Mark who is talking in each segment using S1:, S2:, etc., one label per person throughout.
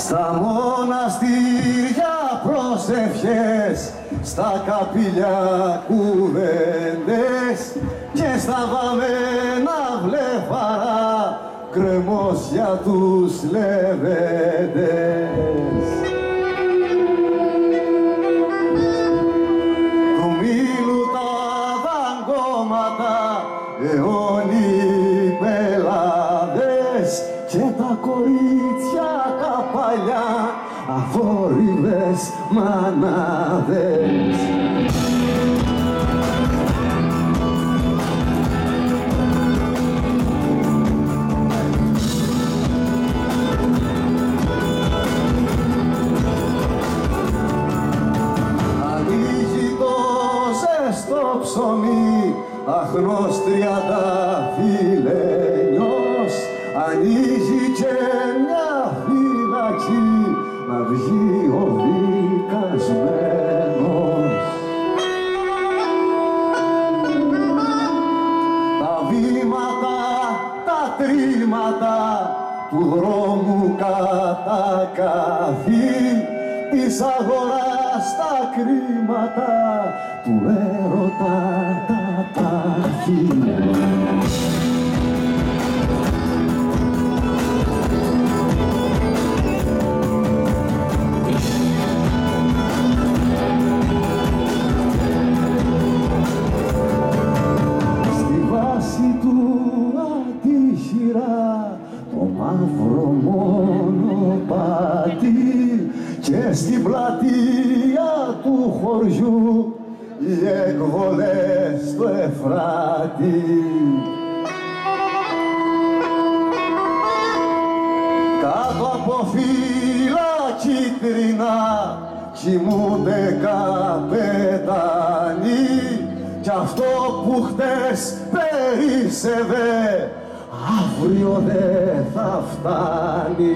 S1: Στα μοναστήρια προσευχές, στα καπηλιά κουβέντες και στα βαμμένα βλεφαρά κρεμός για τους λεβέντες. Του μήλου τα δαγκώματα, αιώνιοι πελάδες και τα κορίτσια καπαλιά, αφόρηβες μανάδες. Ανοίγει το ζεστό ψωμί, αχνός τριανταφυλλένιος, ανοίγει και μια φυλακή να βγει ο δικασμένος. Τα βήματα, τα τρίματα του δρόμου κατακαθεί, της αγοράς τα κρίματα, του έρωτα τα τάχη. Το μαύρο μονοπάτι και στην πλατεία του χωριού οι εκβολές στο Εφράτη. Κάτω από φύλλα κίτρινα κοιμούνται καπετάνοι κι αυτό που χτες περίσσευε αύριο δεν θα φτάνει.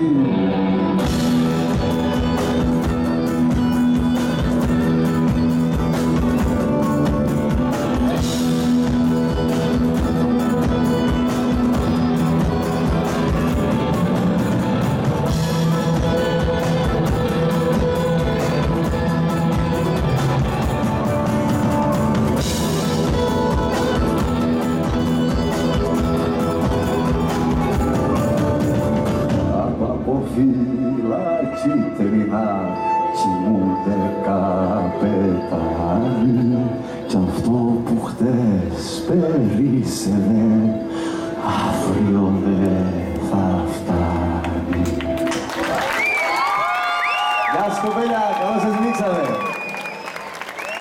S1: Φύλλα κίτρινα κοιμούνται καπετάνοι κι αυτό που χτες περίσσευε αύριο δεν θα φτάνει. Γεια σας κοπέλια, καλώς σας νίξαμε.